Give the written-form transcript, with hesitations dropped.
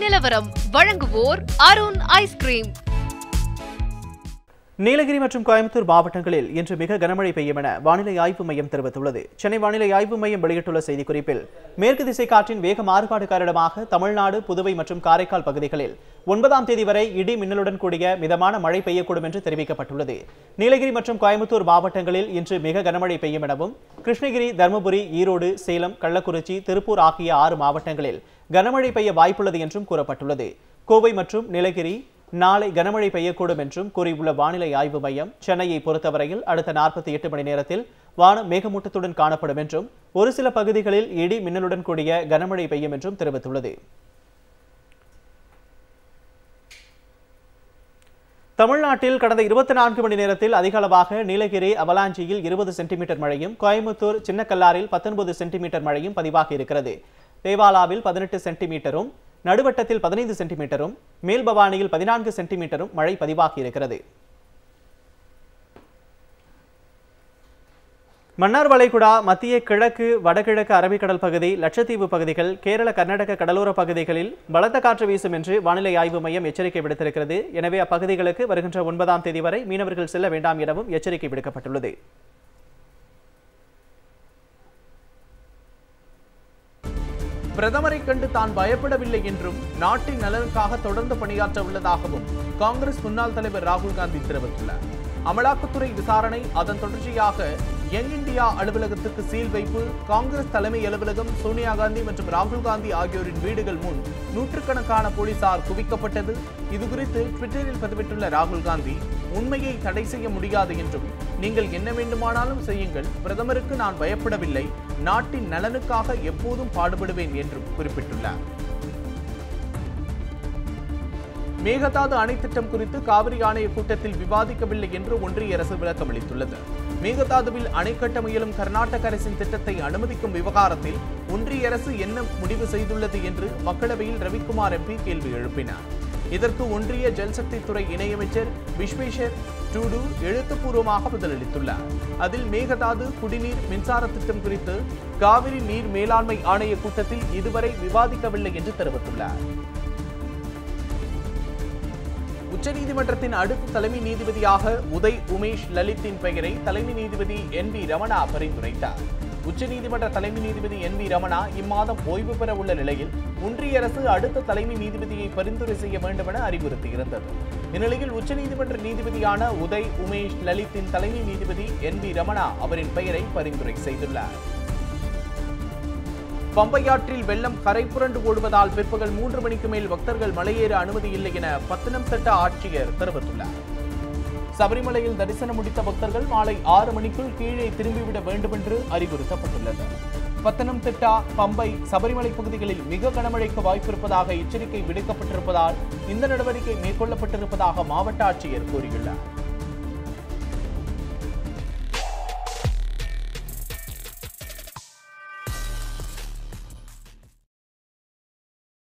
நிலவரம் வழங்குவோர் அருண் ஐஸ்கிரீம். நீலகிரி மற்றும் கோயம்புத்தூர் மாவட்டங்களில் இன்று மிக கனமழை பெய்யும் என வானிலை ஆய்வு மையம் தெரிவித்துள்ளது. சென்னை வானிலை ஆய்வு மையம் வெளியிட்டுள்ள செய்திக்குறிப்பில் மேற்கு திசை காற்றின் வேக மாறுபாடு காரணமாக தமிழ்நாடு, புதுவை மற்றும் காரைக்கால் பகுதிகளில் 9ஆம் தேதி வரை இடி மின்னலுடன் கூடிய மிதமான மழை பெய்யக்கூடும் என்று தெரிவிக்கப்பட்டுள்ளது. நீலகிரி மற்றும் கோயம்புத்தூர் மாவட்டங்களில் இன்று மிக கனமழை பெய்யும் எனவும், கிருஷ்ணகிரி, தருமபுரி, ஈரோடு, சேலம், கள்ளக்குறிச்சி, திருப்பூர் ஆகிய 6 மாவட்டங்களில் கனமழை பெய்ய வாய்ப்புள்ளது என்றும் கூறப்பட்டுள்ளது. கோவை மற்றும் நீலகிரி நாளை கனமழை பெய்யக்கூடும் என்றும் கூறியுள்ள வானிலை ஆய்வு மையம், சென்னையை பொறுத்தவரையில் அடுத்த 48 மணி நேரத்தில் வானம் மேகமூட்டத்துடன் காணப்படும் என்றும், ஒரு சில பகுதிகளில் இடி மின்னலுடன் கூடிய கனமழை பெய்யும் என்றும் தெரிவித்துள்ளது. தமிழ்நாட்டில் கடந்த 24 மணி நேரத்தில் அதிக அளவாக நீலகிரி அவலாஞ்சியில் 20 சென்டிமீட்டர் மழையும், கோயம்புத்தூர் சின்னக்கல்லாரில் 19 சென்டிமீட்டர் மழையும் பதிவாகி இருக்கிறது. தேவாலாவில் 18 சென்டிமீட்டரும், நடுவட்டத்தில் 15 சென்டிமீட்டரும், மேல்பவானியில் 14 சென்டிமீட்டரும் மழை பதிவாகி இருக்கிறது. மன்னார் வளைகுடா, மத்திய கிழக்கு, வடகிழக்கு அரபிக்கடல் பகுதி, லட்சத்தீவு பகுதிகள், கேரள, கர்நாடக கடலோர பகுதிகளில் பலத்த காற்று வீசும் என்று வானிலை ஆய்வு மையம் எச்சரிக்கை விடுத்திருக்கிறது. எனவே அப்பகுதிகளுக்கு வருகின்ற 9ஆம் தேதி வரை மீனவர்கள் செல்ல வேண்டாம் எனவும் எச்சரிக்கை விடுக்கப்பட்டுள்ளது. பிரதமரை கண்டு தான் பயப்படவில்லை என்றும், நாட்டின் நலனுக்காக தொடர்ந்து பணியாற்ற உள்ளதாகவும் காங்கிரஸ் முன்னாள் தலைவர் ராகுல் காந்தி தெரிவித்துள்ளார். அமலாக்கத்துறை விசாரணை, அதன் தொடர்ச்சியாக யங் இந்தியா அலுவலகத்துக்கு சீல் வைப்பு, காங்கிரஸ் தலைமை அலுவலகம், சோனியா காந்தி மற்றும் ராகுல் காந்தி ஆகியோரின் வீடுகள் முன் நூற்றுக்கணக்கான போலீசார் குவிக்கப்பட்டது. இதுகுறித்து ட்விட்டரில் பதிவிட்டுள்ள ராகுல் காந்தி, உண்மையை தடை செய்ய முடியாது என்றும், நீங்கள் என்ன வேண்டுமானாலும் செய்யுங்கள், பிரதமருக்கு நான் பயப்படவில்லை, நாட்டின் நலனுக்காக எப்போதும் பாடுபடுவேன் என்றும் குறிப்பிட்டுள்ளார். மேகதாது அணை திட்டம் குறித்து காவிரி ஆணைய கூட்டத்தில் விவாதிக்கவில்லை என்று ஒன்றிய அரசு விளக்கம் அளித்துள்ளது. மேகதாதுவில் அணை கட்ட முயலும் கர்நாடக அரசின் திட்டத்தை அனுமதிக்கும் விவகாரத்தில் ஒன்றிய அரசு என்ன முடிவு செய்துள்ளது என்று மக்களவையில் ரவிக்குமார் எம்பி கேள்வி எழுப்பினார். இதற்கு ஒன்றிய ஜல்சக்தி துறை இணையமைச்சர் விஸ்வேஸ்வர் டூடு எழுத்துப்பூர்வமாக பதிலளித்துள்ளார். அதில் மேகதாது குடிநீர் மின்சார திட்டம் குறித்து காவிரி நீர் மேலாண்மை ஆணைய கூட்டத்தில் இதுவரை விவாதிக்கவில்லை என்று தெரிவித்துள்ளார். உச்சநீதிமன்றத்தின் அடுத்த தலைமை நீதிபதியாக உதய் உமேஷ் லலித்தின் பெயரை தலைமை நீதிபதி NV ரமணா பரிந்துரைத்தார். உச்சநீதிமன்ற தலைமை நீதிபதி NV ரமணா இம்மாதம் ஓய்வு பெற உள்ள நிலையில் ஒன்றிய அரசு அடுத்த தலைமை நீதிபதியை பரிந்துரை செய்ய வேண்டும் என அறிவுறுத்தியிருந்தது. இந்நிலையில் உச்சநீதிமன்ற நீதிபதியான உதய் உமேஷ் லலித்தின் தலைமை நீதிபதி NV ரமணா அவரின் பெயரை பரிந்துரை செய்துள்ளார். பம்பையாற்றில் வெள்ளம் கரை புரண்டு ஓடுவதால் பிற்பகல் 3 மணிக்கு மேல் பக்தர்கள் மலையேற அனுமதி இல்லை என பத்தனம்திட்ட ஆட்சியர் தெரிவித்துள்ளார். சபரிமலையில் தரிசனம் முடித்த பக்தர்கள் மாலை 6 மணிக்குள் கீழே திரும்பிவிட வேண்டும் என்று அறிவுறுத்தப்பட்டுள்ளது. பத்தனம்திட்டா, பம்பை, சபரிமலை பகுதிகளில் மிக கனமழைக்கு வாய்ப்பிருப்பதாக எச்சரிக்கை விடுக்கப்பட்டிருப்பதால் இந்த நடவடிக்கை மேற்கொள்ளப்பட்டிருப்பதாக மாவட்ட ஆட்சியர் கூறியுள்ளார்.